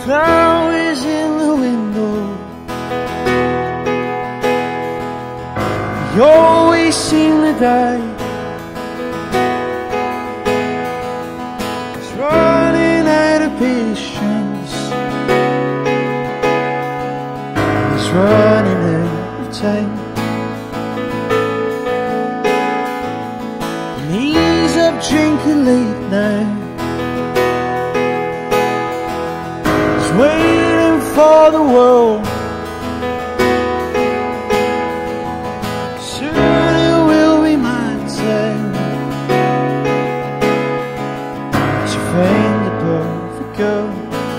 flowers in the window. You always seem to die. He's running out of patience. He's running out of time. And he's up drinking late now. He's waiting for the world. Find the perfect girl.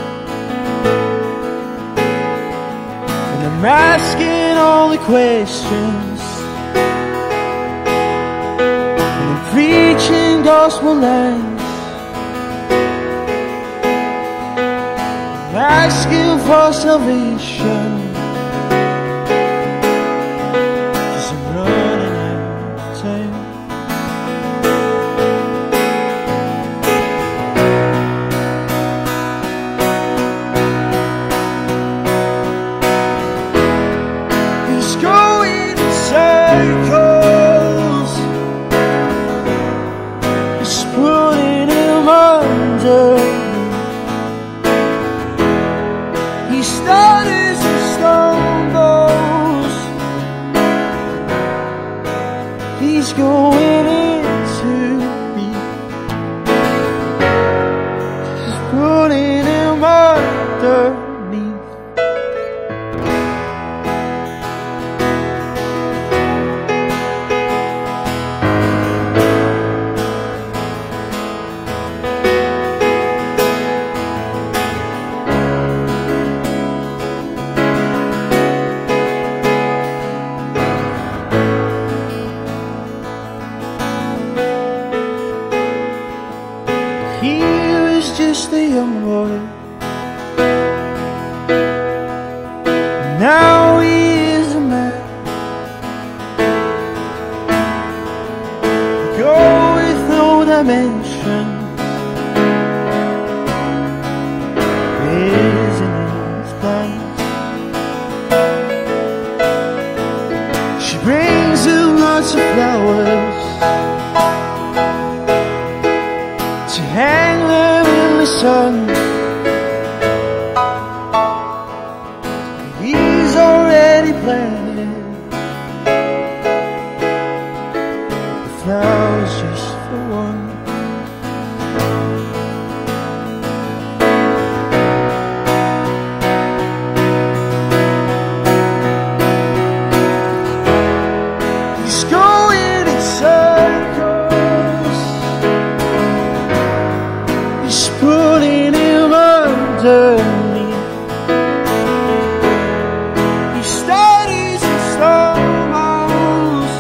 And I'm asking all the questions, and I'm preaching gospel lines. I'm asking for salvation, 'cause I'm running out of time. He stutters and stumbles. He's going into me. He's putting him underneath. He was just a young boy. Now he is a man. Go with no dimension. Raising his plans. She brings him lots of flowers to hang them in the sun. He's already planted the flowers just for one. He's going in circles. He's putting him underneath. He studies and stumbles.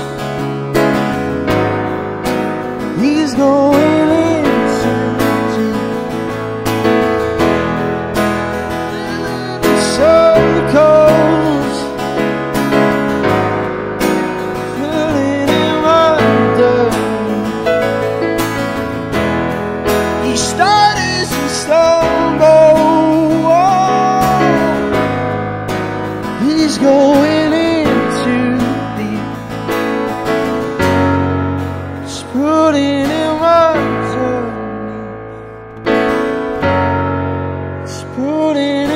He's going into circles, putting him underneath. He stutters and stumbles. He's going into deep. It's putting him underneath. It's putting